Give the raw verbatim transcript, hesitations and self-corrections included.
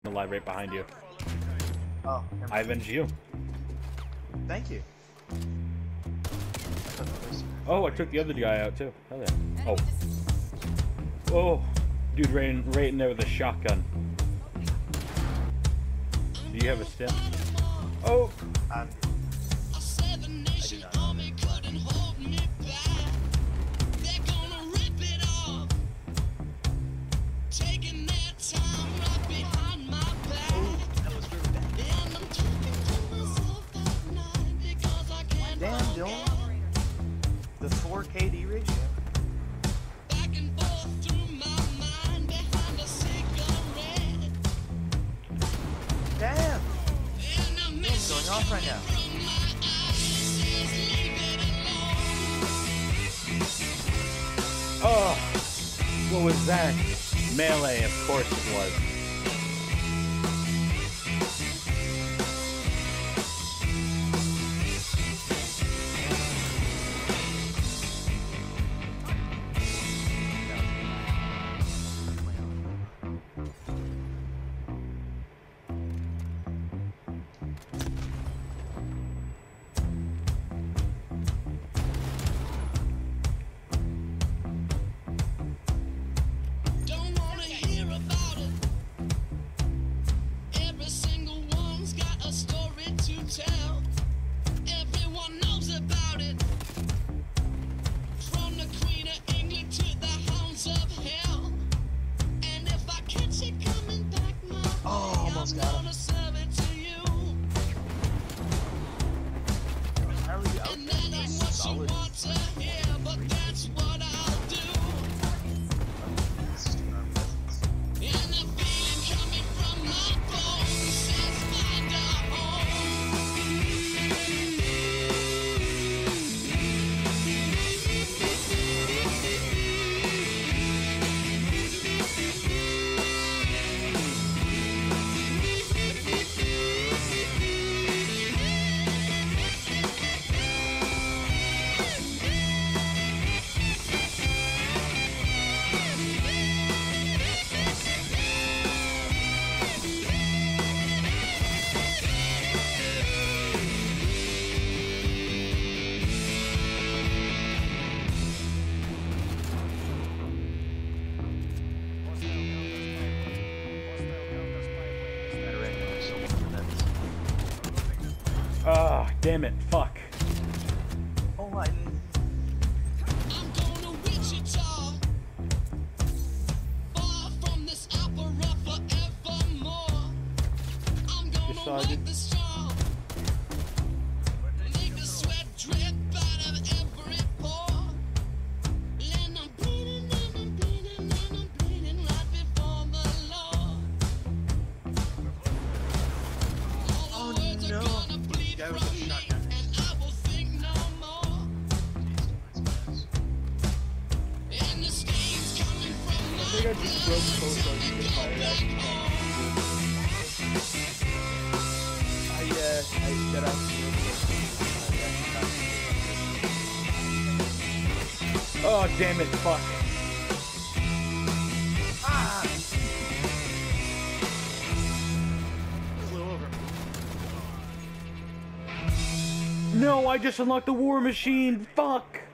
alive right behind you. Oh, I avenged you. thank you. Oh, I took the other guy out too. Hell yeah. Oh. Oh. Dude right in, right in there with a shotgun. Do you have a stim? Oh. Um, I do not. Damn, Dylan. The four K D ratio. Damn. What's going off right now? Oh. What was that? Melee, of course it was. Ah, oh, damn it, fuck. Oh my. I'm going to Wichita, far from this opera forevermore. I'm going to make the strong, make the sweat drip out of every pore. And I'm bleeding and I'm bleeding and I'm bleeding right before the Lord. All the words are gonna bleed from me, and I will think no more. And the stains coming from my I think I just broke both of you with my reaction. I, uh, I set out Oh, damn it, fuck. Ah! Flew over. No, I just unlocked the war machine, fuck!